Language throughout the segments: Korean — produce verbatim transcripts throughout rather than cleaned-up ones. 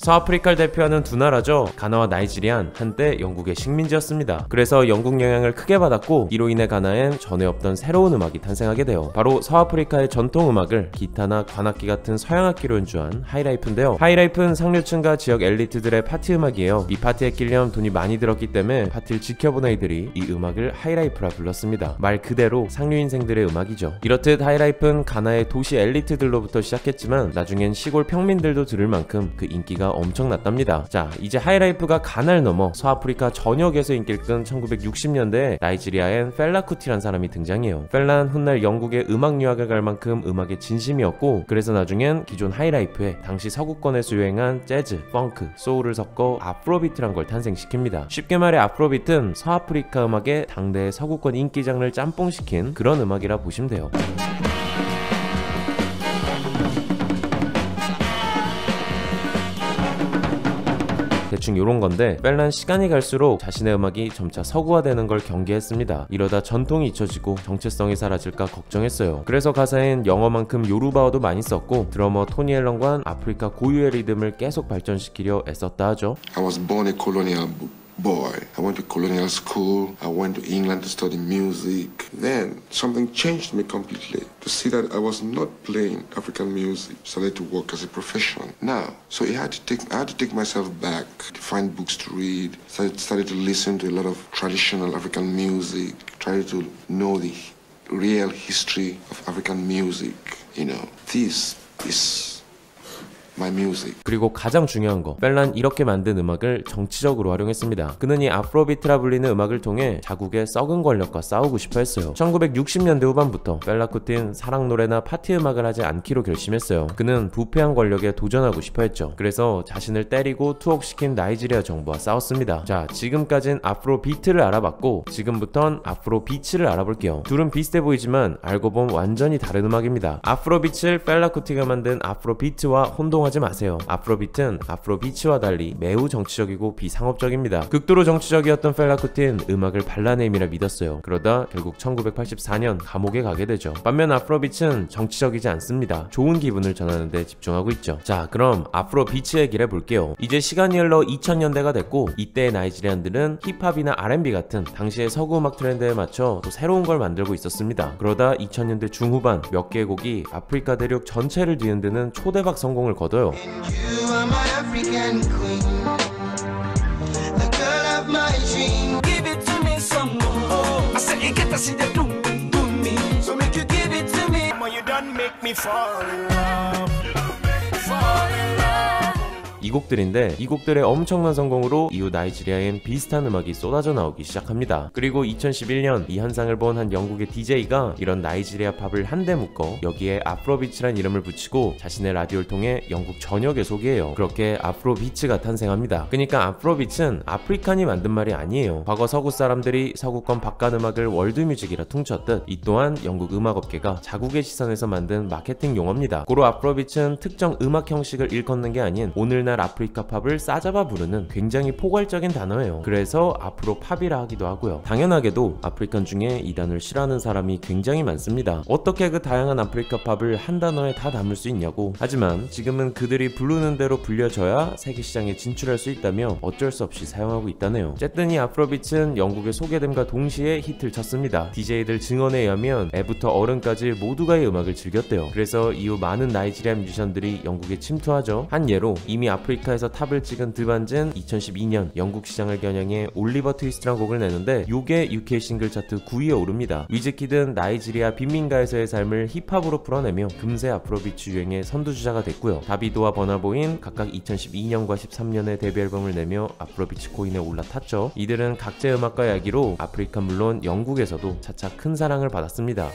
서아프리카를 대표하는 두 나라죠. 가나와 나이지리안, 한때 영국의 식민지였습니다. 그래서 영국 영향을 크게 받았고 이로 인해 가나엔 전에 없던 새로운 음악이 탄생하게 돼요. 바로 서아프리카의 전통 음악을 기타나 관악기 같은 서양악기로 연주한 하이라이프인데요. 하이라이프는 상류층과 지역 엘리트들의 파티 음악이에요. 이 파티에 끼려면 돈이 많이 들었기 때문에 파티를 지켜본 아이들이 이 음악을 하이라이프라 불렀습니다. 말 그대로 상류 인생들의 음악이죠. 이렇듯 하이라이프는 가나의 도시 엘리트들로부터 시작했지만 나중엔 시골 평민들도 들을 만큼 그 인기가 엄청났답니다. 자, 이제 하이라이프가 가나를 넘어 서아프리카 전역에서 인기를 끈 천구백육십 년대에 나이지리아엔 펠라 쿠티란 사람이 등장해요. 펠라는 훗날 영국에 음악 유학을 갈 만큼 음악에 진심이었고 그래서 나중엔 기존 하이라이프에 당시 서구권에서 유행한 재즈, 펑크, 소울을 섞어 아프로비트란 걸 탄생시킵니다. 쉽게 말해 아프로비트는 서아프리카 음악의 당대의 서구권 인기 장르를 짬뽕시킨 그런 음악이라 보시면 돼요. 대충 요런 건데 펠라는 시간이 갈수록 자신의 음악이 점차 서구화되는 걸 경계했습니다. 이러다 전통이 잊혀지고 정체성이 사라질까 걱정했어요. 그래서 가사엔 영어만큼 요르바어도 많이 썼고 드러머 토니 앨런과 아프리카 고유의 리듬을 계속 발전시키려 애썼다 하죠. I was born a colonial boy. I went to colonial school. I went to England to study music. Then something changed me completely. To see that I was not playing African music, started to work as a profession. Now, so I had to take, I had to take myself back to find books to read. Started, started to listen to a lot of traditional African music. Tried to know the real history of African music. You know, this is my music. 그리고 가장 중요한 거, 펠라는 이렇게 만든 음악을 정치적으로 활용했습니다. 그는 이 아프로비트라 불리는 음악을 통해 자국의 썩은 권력과 싸우고 싶어 했어요. 천구백육십 년대 후반부터 펠라 쿠티는 사랑 노래나 파티 음악을 하지 않기로 결심했어요. 그는 부패한 권력에 도전하고 싶어 했죠. 그래서 자신을 때리고 투옥시킨 나이지리아 정부와 싸웠습니다. 자, 지금까진 아프로비트를 알아봤고 지금부턴 아프로비츠를 알아볼게요. 둘은 비슷해 보이지만 알고 보면 완전히 다른 음악입니다. 아프로비츠를 펠라 쿠티가 만든 아프로비트와 혼동 하지 마세요. 아프로비트는 아프로비츠와 달리 매우 정치적이고 비상업적입니다. 극도로 정치적이었던 펠라 쿠티는 음악을 발라내임이라 믿었어요. 그러다 결국 천구백팔십사 년 감옥에 가게 되죠. 반면 아프로비츠는 정치적이지 않습니다. 좋은 기분을 전하는 데 집중하고 있죠. 자, 그럼 아프로비츠 얘기를 해볼게요. 이제 시간이 흘러 이천 년대가 됐고 이때의 나이지리안들은 힙합이나 알앤비 같은 당시의 서구 음악 트렌드에 맞춰 또 새로운 걸 만들고 있었습니다. 그러다 이천 년대 중후반 몇 개의 곡이 아프리카 대륙 전체를 뒤흔드는 초대박 성공을 거둬요. 이 곡들인데 이 곡들의 엄청난 성공으로 이후 나이지리아엔 비슷한 음악이 쏟아져 나오기 시작합니다. 그리고 이천십일 년 이 현상을 본 한 영국의 디제이가 이런 나이지리아 팝을 한데 묶어 여기에 아프로비츠란 이름을 붙이고 자신의 라디오를 통해 영국 전역에 소개해요. 그렇게 아프로비츠가 탄생합니다. 그러니까 아프로비츠는 아프리칸이 만든 말이 아니에요. 과거 서구 사람들이 서구권 바깥 음악을 월드뮤직이라 퉁쳤듯 이 또한 영국 음악업계가 자국의 시선에서 만든 마케팅 용어입니다. 고로 아프로비츠는 특정 음악 형식을 일컫는 게 아닌 오늘날 아프리카 팝을 싸잡아 부르는 굉장히 포괄적인 단어예요. 그래서 앞으로 팝이라 하기도 하고요. 당연하게도 아프리칸 중에 이 단어를 싫어하는 사람이 굉장히 많습니다. 어떻게 그 다양한 아프리카 팝을 한 단어에 다 담을 수 있냐고. 하지만 지금은 그들이 부르는 대로 불려져야 세계 시장에 진출할 수 있다며 어쩔 수 없이 사용하고 있다네요. 어쨌든 이 아프로비츠는 영국에 소개됨과 동시에 히트를 쳤습니다. 디제이들 증언에 의하면 애부터 어른까지 모두가 이 음악을 즐겼대요. 그래서 이후 많은 나이지리아 뮤지션들이 영국에 침투하죠. 한 예로 이미 아프리카에서 탑을 찍은 드반즈는 이천십이 년 영국 시장을 겨냥해 올리버 트위스트란 곡을 내는데 요게 유케이 싱글 차트 구 위에 오릅니다. 위즈키드는 나이지리아 빈민가에서의 삶을 힙합으로 풀어내며 금세 아프로비츠 유행의 선두주자가 됐고요. 다비도와 버나보인 각각 이천십이 년과 십삼 년에 데뷔 앨범을 내며 아프로비츠 코인에 올라탔죠. 이들은 각자의 음악과 이야기로 아프리카 물론 영국에서도 차차 큰 사랑을 받았습니다.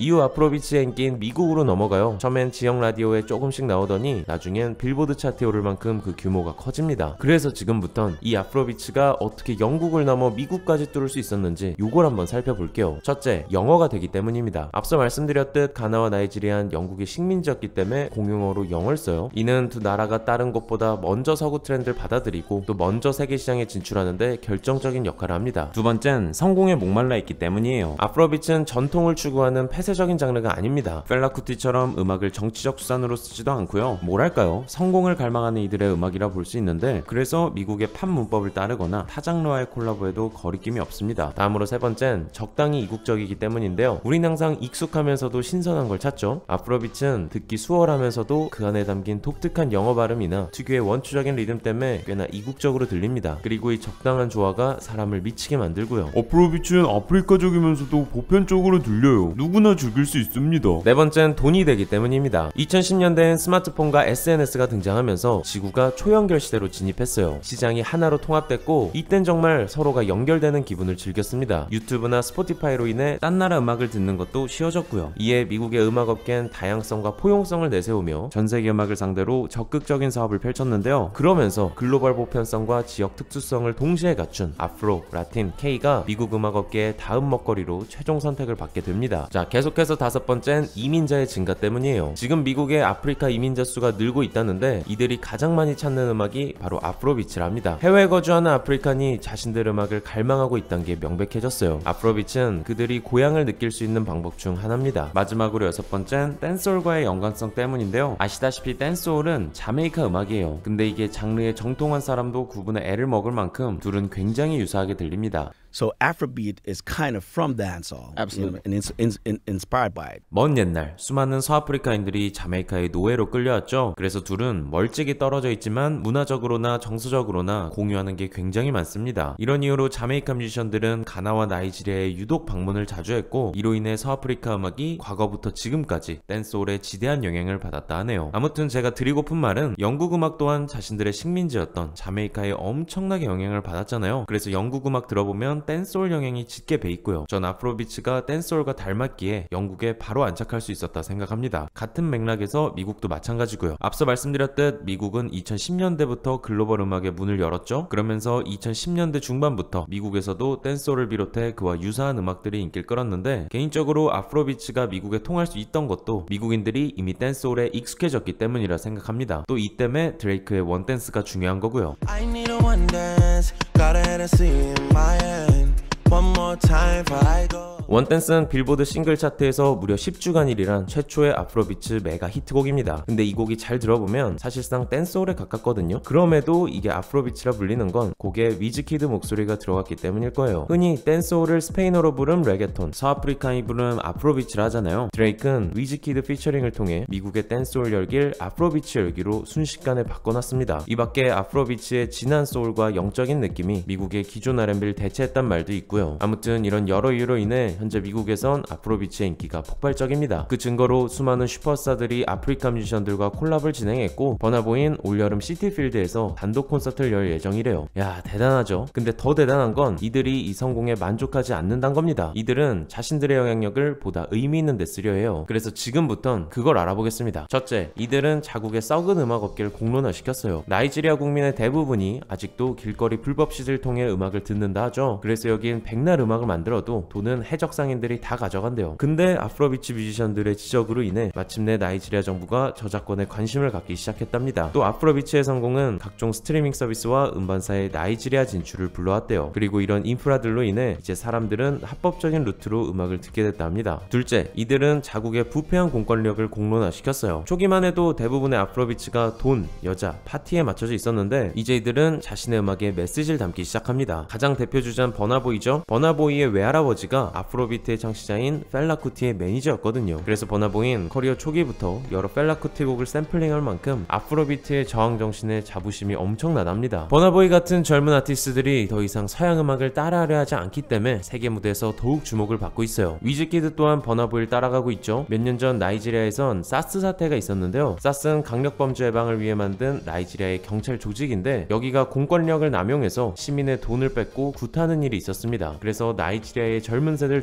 이후 아프로비츠의 인기는 미국으로 넘어가요. 처음엔 지역 라디오에 조금씩 나오더니 나중엔 빌보드 차트에 오를 만큼 그 규모가 커집니다. 그래서 지금부턴 이 아프로비츠가 어떻게 영국을 넘어 미국까지 뚫을 수 있었는지 요걸 한번 살펴볼게요. 첫째, 영어가 되기 때문입니다. 앞서 말씀드렸듯 가나와 나이지리아는 영국의 식민지였기 때문에 공용어로 영어를 써요. 이는 두 나라가 다른 곳보다 먼저 서구 트렌드를 받아들이고 또 먼저 세계 시장에 진출하는데 결정적인 역할을 합니다. 두 번째는 성공에 목말라 있기 때문이에요. 아프로비츠는 전통을 추구하는 폐쇄적인 장르가 아닙니다. 펠라쿠티처럼 음악을 정치적 수단으로 쓰지도 않고요. 뭐랄까요, 성공을 갈망하는 이들의 음악이라 볼 수 있는데, 그래서 미국의 팝 문법을 따르거나 타 장르와의 콜라보에도 거리낌이 없습니다. 다음으로 세 번째는 적당히 이국적이기 때문인데요. 우린 항상 익숙하면서도 신선한 걸 찾죠. 아프로비츠는 듣기 수월하면서도 그 안에 담긴 독특한 영어 발음이나 특유의 원초적인 리듬 때문에 꽤나 이국적으로 들립니다. 그리고 이 적당한 조화가 사람을 미치게 만들고요. 아프로비츠는 아프리카적이면서도 보편적으로 들려요. 누구나 즐길 수 있습니다. 네 번째는 돈이 되기 때문입니다. 이천십 년대엔 스마트폰과 에스엔에스가 등장하면서 지구가 초연결 시대로 진입했어요. 시장이 하나로 통합됐고 이땐 정말 서로가 연결되는 기분을 즐겼습니다. 유튜브나 스포티파이로 인해 딴 나라 음악을 듣는 것도 쉬워졌고요. 이에 미국의 음악업계는 다양성과 포용성을 내세우며 전세계 음악을 상대로 적극적인 사업을 펼쳤는데요. 그러면서 글로벌 보편성과 지역 특수성을 동시에 갖춘 아프로, 라틴, K가 미국 음악업계의 다음 먹거리로 최종 선택을 받게 됩니다. 자, 계속해서 다섯 번째는 이민자의 증가 때문이에요. 지금 미국의 아프리카 이민자 수가 늘고 있다는데 이들이 가장 많이 찾는 음악이 바로 아프로비츠랍니다. 해외에 거주하는 아프리칸이 자신들 음악을 갈망하고 있다는 게 명백해졌어요. 아프로비츠는 그들이 고향을 느낄 수 있는 방법 중 하나입니다. 마지막으로 여섯 번째는 댄스홀과의 연관성 때문인데요. 아시다시피 댄스홀은 자메이카 음악이에요. 근데 이게 장르의 정통한 사람도 구분에 애를 먹을 만큼 둘은 굉장히 유사하게 들립니다. So Afrobeat is kind of from dancehall, Absolutely. you know, and it's in, in, inspired by it. 먼 옛날 수많은 서아프리카인들이 자메이카의 노예로 끌려왔죠. 그래서 둘은 멀찍이 떨어져 있지만 문화적으로나 정서적으로나 공유하는 게 굉장히 많습니다. 이런 이유로 자메이카 뮤지션들은 가나와 나이지리아에 유독 방문을 자주 했고, 이로 인해 서아프리카 음악이 과거부터 지금까지 댄스홀에 지대한 영향을 받았다 하네요. 아무튼 제가 드리고픈 말은 영국 음악 또한 자신들의 식민지였던 자메이카에 엄청나게 영향을 받았잖아요. 그래서 영국 음악 들어보면 댄스홀 영향이 짙게 배있고요. 전 아프로비츠가 댄스홀과 닮았기에 영국에 바로 안착할 수 있었다 생각합니다. 같은 맥락에서 미국도 마찬가지고요. 앞서 말씀드렸듯 미국은 이천십 년대부터 글로벌 음악의 문을 열었죠. 그러면서 이천십 년대 중반부터 미국에서도 댄스홀을 비롯해 그와 유사한 음악들이 인기를 끌었는데, 개인적으로 아프로비츠가 미국에 통할 수 있던 것도 미국인들이 이미 댄스홀에 익숙해졌기 때문이라 생각합니다. 또 이 때문에 드레이크의 원댄스가 중요한 거고요. I need a one dance, got a Hennessy in my hand. One more time before I go. 원댄스는 빌보드 싱글 차트에서 무려 십 주간 일 위란 최초의 아프로비츠 메가 히트곡입니다. 근데 이 곡이 잘 들어보면 사실상 댄스홀에 가깝거든요. 그럼에도 이게 아프로비츠라 불리는 건 곡에 위즈키드 목소리가 들어갔기 때문일 거예요. 흔히 댄스홀을 스페인어로 부름 레게톤, 서아프리카인이 부름 아프로비츠라 하잖아요. 드레이크는 위즈키드 피처링을 통해 미국의 댄스홀 열기를 아프로비츠 열기로 순식간에 바꿔놨습니다. 이 밖에 아프로비츠의 진한 소울과 영적인 느낌이 미국의 기존 알앤비를 대체했단 말도 있고요. 아무튼 이런 여러 이유로 인해 현재 미국에선 아프로비츠의 인기가 폭발적입니다. 그 증거로 수많은 슈퍼스타들이 아프리카 뮤지션들과 콜라보를 진행했고, 버나보이는 올여름 시티필드에서 단독 콘서트를 열 예정이래요. 야, 대단하죠? 근데 더 대단한 건 이들이 이 성공에 만족하지 않는다는 겁니다. 이들은 자신들의 영향력을 보다 의미 있는 데 쓰려 해요. 그래서 지금부턴 그걸 알아보겠습니다. 첫째, 이들은 자국의 썩은 음악 업계를 공론화시켰어요. 나이지리아 국민의 대부분이 아직도 길거리 불법 시를 통해 음악을 듣는다 하죠. 그래서 여긴 백날 음악을 만들어도 돈은 해적 상인들이 다 가져간대요. 근데 아프로비츠 뮤지션들의 지적으로 인해 마침내 나이지리아 정부가 저작권에 관심을 갖기 시작했답니다. 또 아프로비츠의 성공은 각종 스트리밍 서비스와 음반사의 나이지리아 진출을 불러왔대요. 그리고 이런 인프라들로 인해 이제 사람들은 합법적인 루트로 음악을 듣게 됐다 합니다. 둘째, 이들은 자국의 부패한 공권력을 공론화시켰어요. 초기만 해도 대부분의 아프로비츠가 돈, 여자, 파티에 맞춰져 있었는데 이제 이들은 자신의 음악에 메시지를 담기 시작합니다. 가장 대표 주자는 버나보이죠. 버나보이의 외할아버지가 아프로비트의 창시자인 펠라쿠티의 매니저였거든요. 그래서 버나보이는 커리어 초기부터 여러 펠라쿠티 곡을 샘플링할 만큼 아프로비트의 저항 정신에 자부심이 엄청나답니다. 버나보이 같은 젊은 아티스트들이 더 이상 서양 음악을 따라하려 하지 않기 때문에 세계 무대에서 더욱 주목을 받고 있어요. 위즈키드 또한 버나보이를 따라가고 있죠. 몇 년 전 나이지리아에선 사스 사태가 있었는데요. 사스는 강력범죄 예방을 위해 만든 나이지리아의 경찰 조직인데, 여기가 공권력을 남용해서 시민의 돈을 뺏고 구타하는 일이 있었습니다. 그래서 나이지리아의 젊은 세대를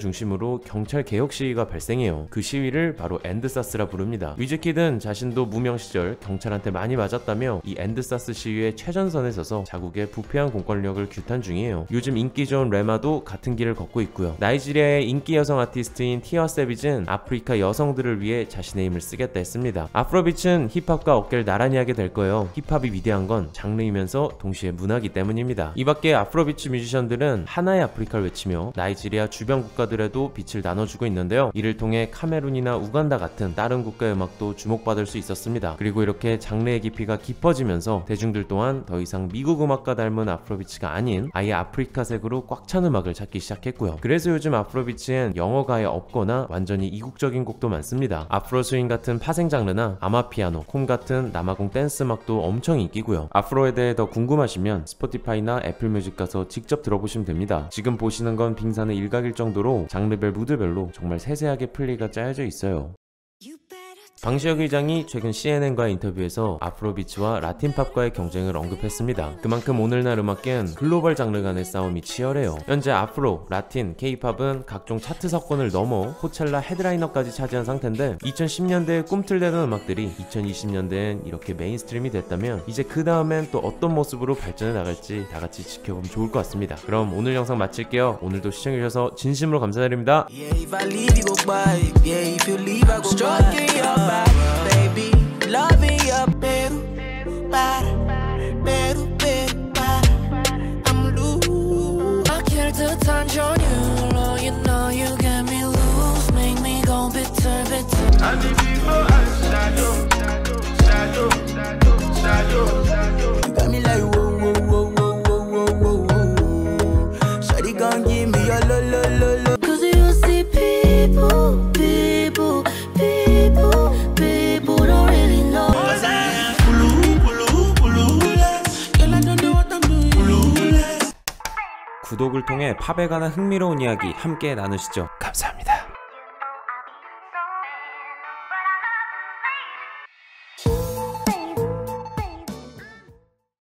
중심으로 경찰 개혁 시위가 발생해요. 그 시위를 바로 엔드사스라 부릅니다. 위즈키드는 자신도 무명 시절 경찰한테 많이 맞았다며 이 엔드사스 시위의 최전선에 서서 자국의 부패한 공권력을 규탄 중이에요. 요즘 인기 좋은 레마도 같은 길을 걷고 있고요. 나이지리아의 인기 여성 아티스트인 티아 세비지는 아프리카 여성들을 위해 자신의 힘을 쓰겠다 했습니다. 아프로비츠는 힙합과 어깨를 나란히 하게 될 거예요. 힙합이 위대한 건 장르이면서 동시에 문화이기 때문입니다. 이 밖에 아프로비츠 뮤지션들은 하나의 아프리카를 외치며 나이지리아 주변 국가들에도 빛을 나눠주고 있는데요. 이를 통해 카메룬이나 우간다 같은 다른 국가의 음악도 주목받을 수 있었습니다. 그리고 이렇게 장르의 깊이가 깊어지면서 대중들 또한 더 이상 미국 음악과 닮은 아프로비츠가 아닌 아예 아프리카색으로 꽉 찬 음악을 찾기 시작했고요. 그래서 요즘 아프로비츠엔 영어가 아예 없거나 완전히 이국적인 곡도 많습니다. 아프로 스윙 같은 파생 장르나 아마피아노, 콤 같은 남아공 댄스 음악도 엄청 인기고요. 아프로에 대해 더 궁금하시면 스포티파이나 애플뮤직 가서 직접 들어보시면 됩니다. 지금 보시는 건 빙산의 일각일 정도로 장르별 무드별로 정말 세세하게 플레이가 짜여져 있어요. 방시혁 의장이 최근 씨엔엔과의 인터뷰에서 아프로비츠와 라틴팝과의 경쟁을 언급했습니다. 그만큼 오늘날 음악계는 글로벌 장르 간의 싸움이 치열해요. 현재 아프로, 라틴, 케이팝은 각종 차트 석권을 넘어 코첼라 헤드라이너까지 차지한 상태인데 이천십 년대에 꿈틀대던 음악들이 이천이십 년대엔 이렇게 메인스트림이 됐다면 이제 그 다음엔 또 어떤 모습으로 발전해 나갈지 다같이 지켜보면 좋을 것 같습니다. 그럼 오늘 영상 마칠게요. 오늘도 시청해주셔서 진심으로 감사드립니다. Yeah, if I leave, you go by. Yeah, if you leave, I go stroking your back, baby. Loving your peru, para, peru, peru, para. I'm loose. I care to touch on you, Lord, you know you get me loose, make me go bitter, bitter. I need people outside, shadow, shadow, shadow, shadow. You got me like whoa, whoa, whoa, whoa, whoa, whoa, whoa. Shawty gon' give me your lo, lo, lo, lo. Cause you see people, people, people, people don't really know. Cause I am blue, blue, blueless. Girl, I don't know what I'm doing. Blueless. 구독을 통해 팝에 관한 흥미로운 이야기 함께 나누시죠. 감사합니다.